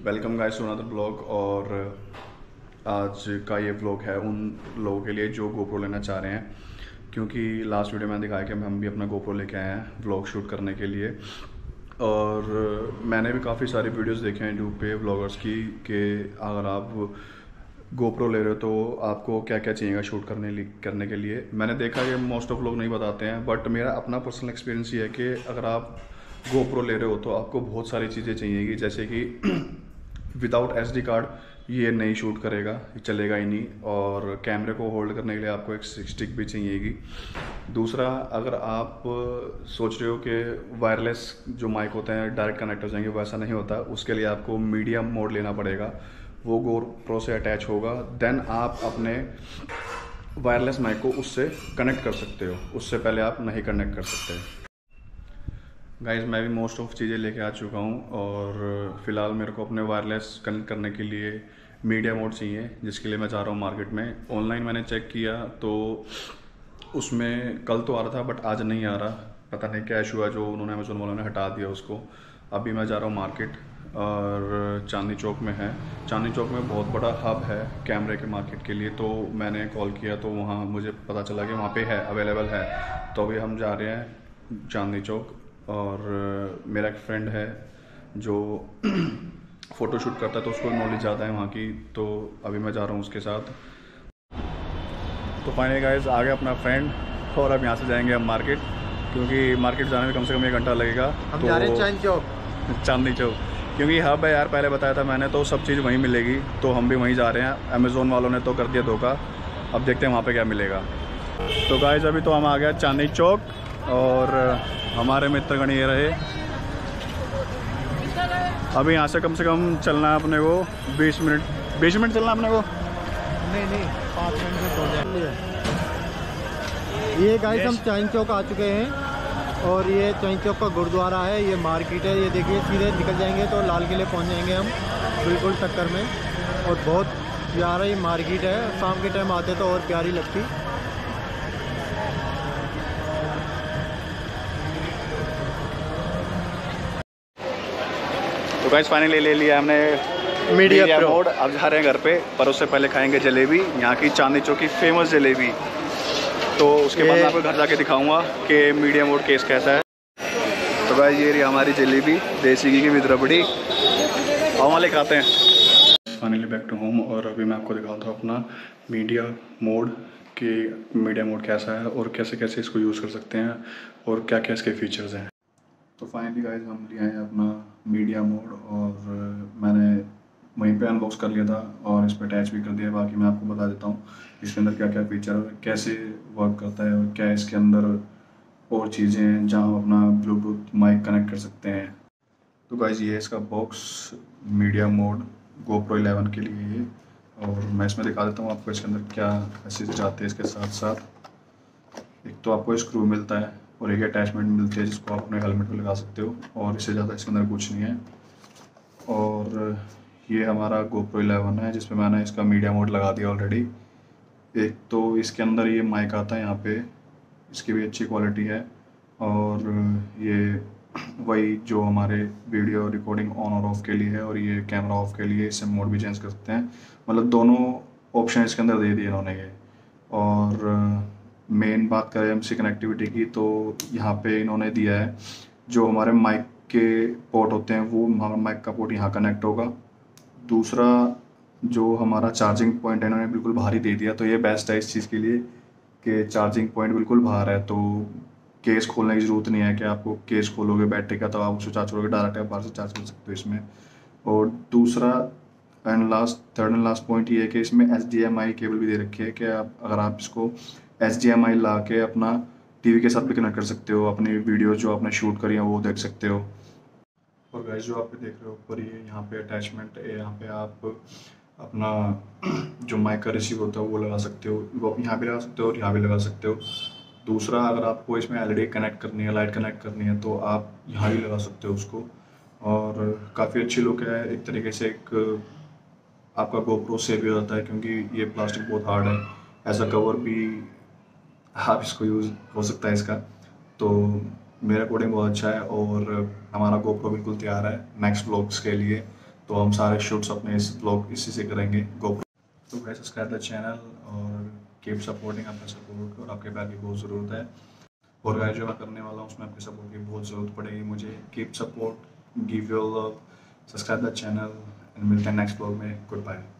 Welcome guys to another blog. और आज का ये ब्लॉग है उन लोगों के लिए जो गोप्रो लेना चाह रहे हैं, क्योंकि लास्ट वीडियो में दिखाया कि हम भी अपना गोप्रो लेके आए हैं व्लॉग शूट करने के लिए। और मैंने भी काफ़ी सारी वीडियोस देखे हैं यूट्यूब पे व्लॉगर्स की कि अगर आप गोप्रो ले रहे हो तो आपको क्या क्या चाहिएगा शूट करने के लिए। मैंने देखा कि मोस्ट ऑफ लोग नहीं बताते हैं, बट मेरा अपना पर्सनल एक्सपीरियंस ये है कि अगर आप गोप्रो ले रहे हो तो आपको बहुत सारी चीज़ें चाहिएगी, जैसे कि विदाउट एसडी कार्ड ये नहीं शूट करेगा, ये चलेगा ही नहीं। और कैमरे को होल्ड करने के लिए आपको एक स्टिक भी चाहिएगी। दूसरा, अगर आप सोच रहे हो कि वायरलेस जो माइक होते हैं डायरेक्ट कनेक्ट हो जाएंगे, वैसा नहीं होता। उसके लिए आपको मीडियम मोड लेना पड़ेगा, वो गोप्रो से अटैच होगा। देन आप अपने वायरलेस माइक को उससे कनेक्ट कर सकते हो, उससे पहले आप नहीं कनेक्ट कर सकते। गाइस, मैं भी मोस्ट ऑफ चीज़ें लेके आ चुका हूँ और फ़िलहाल मेरे को अपने वायरलेस कनेक्ट करने के लिए मीडिया मोड चाहिए, जिसके लिए मैं जा रहा हूँ मार्केट में। ऑनलाइन मैंने चेक किया तो उसमें कल तो आ रहा था बट आज नहीं आ रहा, पता नहीं क्या इशू है जो उन्होंने अमेज़ोन वालों ने हटा दिया उसको। अभी मैं जा रहा हूँ मार्केट और चांदनी चौक में है। चांदनी चौक में बहुत बड़ा हब है कैमरे के मार्केट के लिए, तो मैंने कॉल किया तो वहाँ मुझे पता चला कि वहाँ पे है, अवेलेबल है। तो अभी हम जा रहे हैं चांदनी चौक। और मेरा एक फ्रेंड है जो फ़ोटो शूट करता है तो उसको नॉलेज ज़्यादा है वहाँ की, तो अभी मैं जा रहा हूँ उसके साथ। तो फाइनली गाइस आ गया अपना फ्रेंड, और अब यहाँ से जाएंगे हम मार्केट, क्योंकि मार्केट जाने में कम से कम 1 घंटा लगेगा। हम तो जा रहे हैं चांदनी चौक, क्योंकि हब है यार, पहले बताया था मैंने, तो सब चीज़ वहीं मिलेगी, तो हम भी वहीं जा रहे हैं। अमेज़ोन वालों ने तो कर दिया धोखा, अब देखते हैं वहाँ पे क्या मिलेगा। तो गाइस अभी तो हम आ गया चांदनी चौक, और हमारे मित्रगण ये रहे। अभी यहाँ से कम चलना है अपने को 20 मिनट चलना है अपने को। नहीं 5 मिनट में पहुँच जाएंगे। ये गाइस हम चांदनी चौक आ चुके हैं, और ये चांदनी चौक का गुरुद्वारा है, ये मार्केट है। ये देखिए सीधे निकल जाएंगे तो लाल किले पहुँच जाएंगे हम बिल्कुल टक्कर में। और बहुत प्यारा ये मार्केट है, शाम के टाइम आते तो और प्यारी लगती। तो गाइस फाइनली ले लिया हमने मीडिया मोड। अब जा रहे हैं घर पे, पर उससे पहले खाएंगे जलेबी, यहाँ की चांदनी चौक की फेमस जलेबी। तो उसके बाद मैं आपको घर जाके दिखाऊंगा कि मीडिया मोड केस कैसा है। तो गाइस ये रही हमारी जलेबी, देसी घी की विद रबड़ी। आओ वाले खाते हैं। फाइनली बैक टू होम, और अभी मैं आपको दिखाता हूँ अपना मीडिया मोड कि मीडिया मोड कैसा है और कैसे कैसे इसको यूज़ कर सकते हैं और क्या क्या इसके फीचर्स हैं। तो फाइनली गाइस हम लिए हैं अपना मीडिया मोड, और मैंने वहीं पे अनबॉक्स कर लिया था और इस पर अटैच भी कर दिया। बाकी मैं आपको बता देता हूँ इसके अंदर क्या क्या फीचर है, कैसे वर्क करता है, और क्या इसके अंदर और चीज़ें हैं जहाँ हम अपना ब्लूटूथ माइक कनेक्ट कर सकते हैं। तो गाइस ये इसका बॉक्स मीडिया मोड GoPro 11 के लिए ये, और मैं इसमें दिखा देता हूँ आपको इसके अंदर क्या फैसिलिटीज आते हैं। इसके साथ साथ एक तो आपको स्क्रू मिलता है और एक अटैचमेंट मिलती है जिसको आप अपने हेलमेट में लगा सकते हो, और इससे ज़्यादा इसके अंदर कुछ नहीं है। और ये हमारा GoPro 11 है जिसमें मैंने इसका मीडिया मोड लगा दिया ऑलरेडी। एक तो इसके अंदर ये माइक आता है यहाँ पे, इसकी भी अच्छी क्वालिटी है। और ये वही जो हमारे वीडियो रिकॉर्डिंग ऑन और ऑफ के लिए है, और ये कैमरा ऑफ के लिए, इससे मोड भी चेंज कर सकते हैं। मतलब दोनों ऑप्शन इसके अंदर दे दिए इन्होंने ये। और मेन बात करें एमसी कनेक्टिविटी की, तो यहाँ पे इन्होंने दिया है जो हमारे माइक के पोर्ट होते हैं, वो हमारा माइक का पोर्ट यहाँ कनेक्ट होगा। दूसरा जो हमारा चार्जिंग पॉइंट है इन्होंने बिल्कुल बाहर ही दे दिया, तो ये बेस्ट है इस चीज़ के लिए कि चार्जिंग पॉइंट बिल्कुल बाहर है। तो केस खोलने की ज़रूरत नहीं है कि आपको केस खोलोगे बैटरी का तो आप उसको चार्ज करोगे, डायरेक्ट आप बाहर से चार्ज कर सकते हो इसमें। और दूसरा थर्ड एंड लास्ट पॉइंट ये है कि इसमें HDMI केबल भी दे रखी है कि अगर आप इसको HDMI ला के अपना टीवी के साथ भी कनेक्ट कर सकते हो, अपनी वीडियो जो आपने शूट करी है वो देख सकते हो। और गाइस जो आप देख रहे हो ऊपर ये यहाँ पे अटैचमेंट है, यहाँ पे आप अपना जो माइक का रिसीवर होता है वो लगा सकते हो, वो यहाँ भी लगा सकते हो और यहाँ भी लगा सकते हो। दूसरा, अगर आपको इसमें LED कनेक्ट करनी है, लाइट कनेक्ट करनी है, तो आप यहाँ भी लगा सकते हो उसको। और काफ़ी अच्छी लुक है एक तरीके से, एक आपका GoPro सेव भी हो जाता है क्योंकि ये प्लास्टिक बहुत हार्ड है। एज अ कवर भी आप इसको यूज़ हो सकता है इसका। तो मेरे अकॉर्डिंग बहुत अच्छा है, और हमारा GoPro बिल्कुल तैयार है नेक्स्ट व्लॉग्स के लिए। तो हम सारे शूट्स अपने इस ब्लॉग इसी से करेंगे गोप्रो। तो गाइस सब्सक्राइब द चैनल और कीप सपोर्टिंग, आपका सपोर्ट और आपके प्यार की बहुत ज़रूरत है। और गाइस जो मैं करने वाला हूँ उसमें आपके सपोर्ट की बहुत ज़रूरत पड़ेगी मुझे। Keep support, give your love, subscribe the channel and मिलते हैं नेक्स्ट ब्लॉग में। Good bye.